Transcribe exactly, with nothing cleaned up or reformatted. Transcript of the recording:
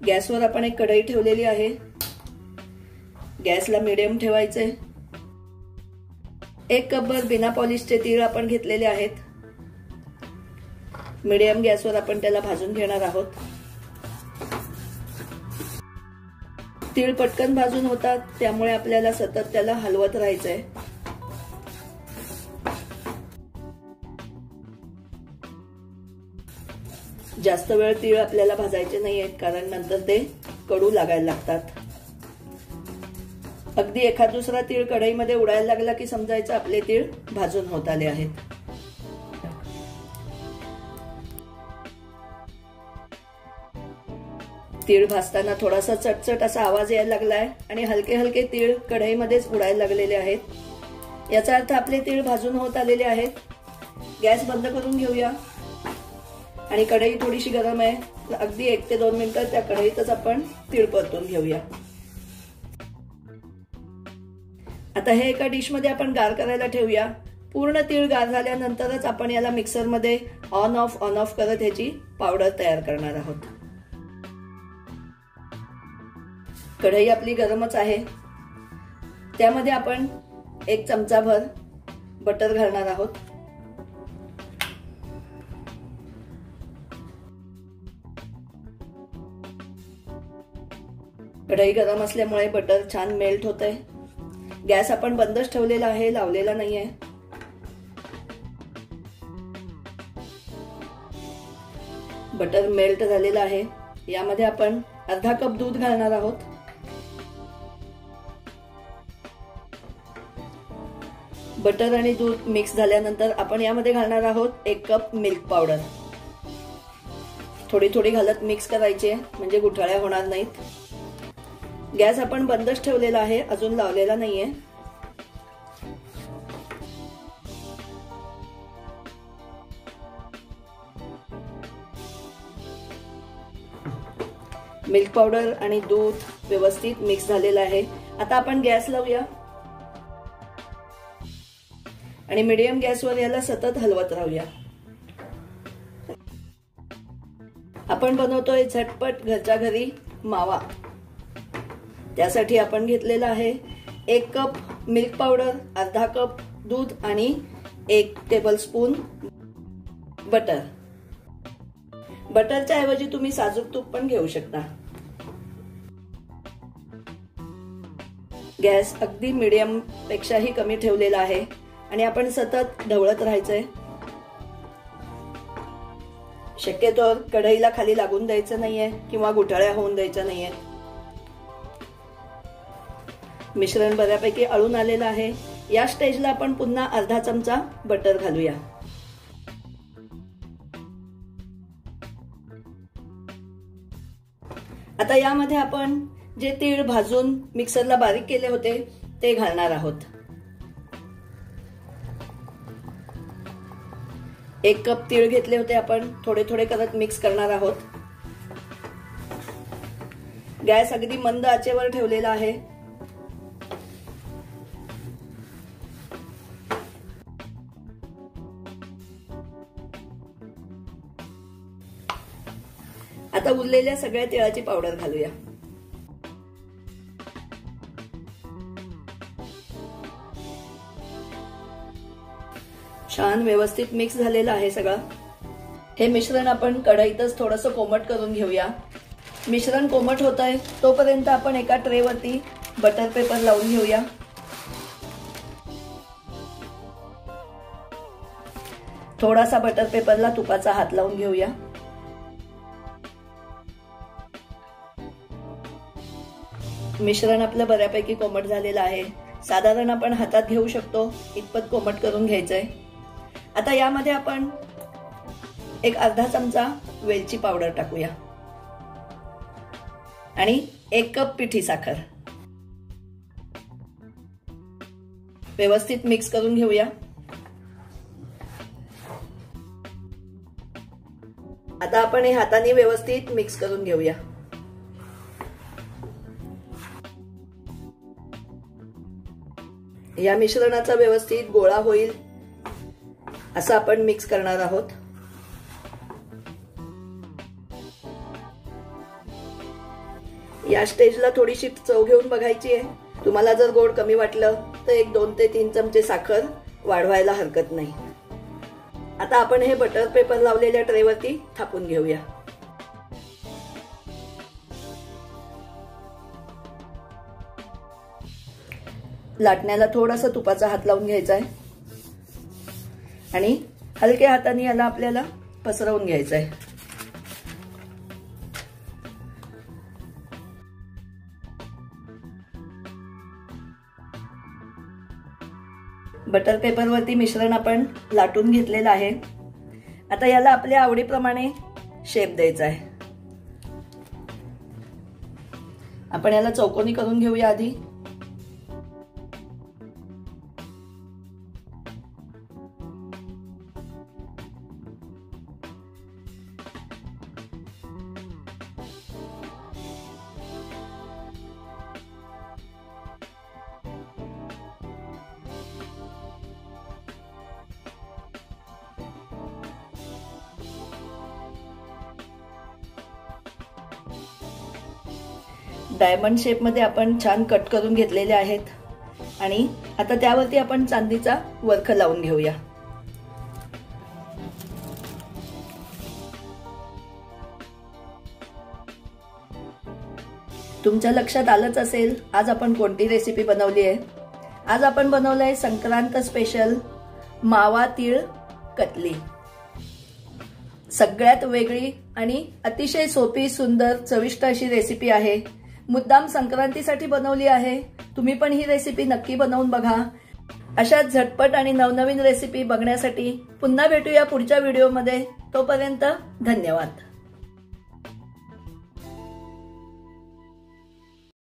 गॅसवर आपण एक कढई ठेवलेली आहे। गॅसला मीडियम ठेवायचे। एक कपभर बिना पॉलिशचे तीळ आपण घेतलेले आहेत। मीडियम गॅसवर आपण त्याला भाजून घेणार आहोत। तीळ पटकन भाजून होतात, त्यामुळे आपल्याला सतत त्याला हलवत राहायचंय। जास्त वेळ तीळ आपल्याला भाजायचे नाहीयेत, कारण नंतर ते कडू लागायला लागतात। अगदी एखाद दुसरा तीळ कढईमध्ये उडायला लागला की समजायचं आपले तीळ भाजून होत आले आहेत। तीळ भाजताना थोडासा चटचट असा आवाज यायला लागलाय आणि हलके हलके तीळ कढईमध्येच उडायला लागलेले आहेत। याचा अर्थ आपले तीळ भाजून होत आलेले आहेत। गॅस बंद करून घेऊया आणि कढई थोडीशी गरम आहे, अगदी एक ते दोन मिनिटं त्या कढईतच आपण तीळ परतून घेऊया। आता हे एका डिश मध्ये आपण गार करायला ठेवूया। पूर्ण तीळ गार झाल्यानंतरच आपण याला मिक्सर मध्ये ऑन ऑफ ऑन ऑफ करत ह्याची पावडर तयार करणार आहोत। कढई आपली गरमच आहे, त्यामध्ये आपण एक चमचाभर बटर घालणार आहोत। कढई गरम असल्यामुळे बटर छान मेल्ट होतंय। गॅस आपण बंदच ठेवलेला आहे, लावलेला नाहीये। बटर मेल्ट झालेला आहे। यामध्ये आपण अर्धा कप दूध घालणार आहोत। बटर आणि दूध मिक्स झाल्यानंतर आपण यामध्ये घालणार आहोत एक कप मिल्क पावडर। थोडी थोडी घालत मिक्स करायची आहे, म्हणजे गुठळ्या होणार नाहीत। गॅस आपण बंदच ठेवलेला आहे, अजून लावलेला नाहीये। मिल्क पावडर आणि दूध व्यवस्थित मिक्स झालेलं आहे। आता आपण गॅस लावूया आणि मीडियम गॅसवर याला सतत हलवत राहूया। आपण बनवतोय झटपट घरच्या घरी मावा। त्यासाठी आपण घेतलेला आहे एक कप मिल्क पावडर, अर्धा कप दूध आणि एक टेबलस्पून बटर। बटरच्या ऐवजी तुम्ही साजूक तूप पण घेऊ शकता। गॅस अगदी मीडियम पेक्षाही कमी ठेवलेला आहे आणि आपण सतत ढवळत राहायचंय। शक्यतो कढईला खाली लागून द्यायचं नाहीये किंवा गुठळ्या होऊन द्यायच्या नाहीये। मिश्रण बऱ्यापैकी अळून आलेलं आहे। या स्टेजला आपण पुन्हा अर्धा चमचा बटर घालूया। आता यामध्ये आपण जे तीळ भाजून मिक्सरला बारीक केले होते ते घालणार आहोत। एक कप तीळ घेतले होते आपण, थोडे थोडे करत मिक्स करणार आहोत। गॅस अगदी मंद आचेवर ठेवलेला आहे। आता उरलेल्या सगळ्या तिळाची पावडर घालूया। छान व्यवस्थित मिक्स झालेलं आहे सगळं। हे मिश्रण आपण कढईतच थोडंसं कोमट करून घेऊया। मिश्रण कोमट होतंय तोपर्यंत आपण एका ट्रे वरती बटर पेपर लावून घेऊया। थोडासा बटर पेपरला तुपाचा हात लावून घेऊया। मिश्रण आपलं बऱ्यापैकी कोमट झालेलं आहे। साधारण आपण हातात घेऊ शकतो इतपत कोमट करून घ्यायचंय। आता यामध्ये आपण एक अर्धा चमचा वेलची पावडर टाकूया आणि एक कप पिठी साखर व्यवस्थित मिक्स करून घेऊया। आता आपण हे हाताने व्यवस्थित मिक्स करून घेऊया। या मिश्रणाचा व्यवस्थित गोळा होईल असं आपण मिक्स करणार आहोत। या स्टेजला थोडीशी चव घेऊन बघायची आहे। तुम्हाला जर गोड कमी वाटलं तर एक दोन ते तीन चमचे साखर वाढवायला हरकत नाही। आता आपण हे बटर पेपर लावलेल्या ट्रेवरती थापून घेऊया। लाटण्याला थोडासा तुपाचा हात लावून घ्यायचा आहे आणि हलक्या हाताने याला आपल्याला पसरवून घ्यायचं आहे। बटर पेपरवरती मिश्रण आपण लाटून घेतलेलं आहे। आता याला आपल्या आवडीप्रमाणे शेप द्यायचा आहे। आपण याला चौकोनी करून घेऊया आधी। डायमंड शेप मध्ये आपण छान कट करून घेतलेले आहेत आणि आता त्यावरती आपण चांदीचा वर्ख लावून घेऊया। तुमच्या लक्षात आलंच असेल आज आपण कोणती रेसिपी बनवली आहे। आज आपण बनवलंय संक्रांत स्पेशल मावा तीळ कतली। सगळ्यात वेगळी आणि अतिशय सोपी सुंदर चविष्ट अशी रेसिपी आहे। मुद्दाम संक्रांतीसाठी बनवली आहे। तुम्ही पण ही रेसिपी नक्की बनवून बघा। अशा झटपट आणि नवनवीन रेसिपी बघण्यासाठी पुन्हा भेटूया पुढच्या व्हिडिओमध्ये। तोपर्यंत धन्यवाद।